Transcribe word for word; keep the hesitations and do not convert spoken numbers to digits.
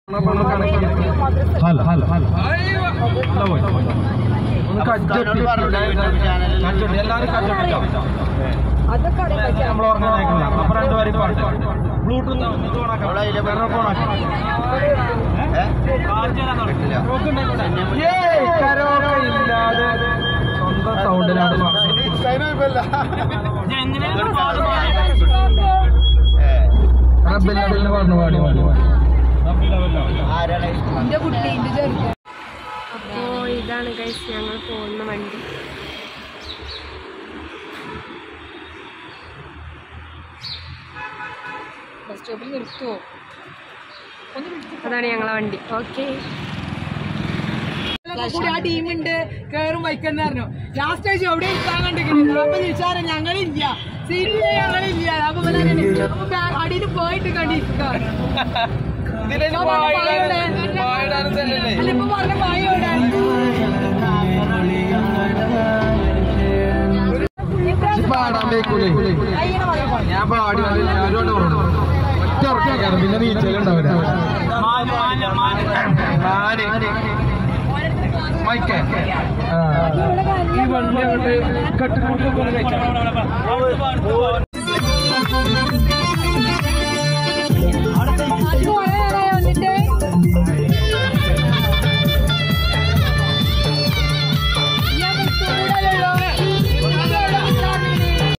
ഹല ഹല ഹല എല്ലാവരും കച്ചോട്ടില്ല നമ്മൾ ഓർഗനൈക്കില്ല അപ്പൊ രണ്ടുപേരും പാട്ട് ബ്ലൂടൂത്ത് ഇല്ലാതെ സ്വന്തം സൗണ്ടിലാണ് റബ്ബിൽ പാടുന്നു പാടി പാടി അപ്പോ ഇതാണ് ഗൈസ് ഞങ്ങൾ പോകുന്ന വണ്ടി. ബസ് സ്റ്റോപ്പിൽ നിർത്തുവോ? അതാണ് ഞങ്ങളെ വണ്ടി. ഓക്കെ ആ ടീമുണ്ട് കയറും ബൈക്കെന്ന് പറഞ്ഞു. ലാസ്റ്റ് ആഴ്ച എവിടെ ഇരിക്കാൻ കണ്ടിരിക്കുന്നു. അപ്പൊ ചോദിച്ചാൽ ഞങ്ങളില്ല, സീറ്റിൽ ഞങ്ങളില്ല. അപ്പൊ അടിയിൽ പോയിട്ട് കണ്ടിരിക്കാം. ഇപ്പൊ പറഞ്ഞ പായോടെ ഞാൻ പാടി ഒറ്റ ഉറക്കാണ് പിന്നെ നീച്ചലുണ്ടാവില്ല. മൈക്കേ ഈ വണ്ടി അങ്ങോട്ട് കട്ടിക്കൂട്ടി പോലെ കഴിച്ചാൽ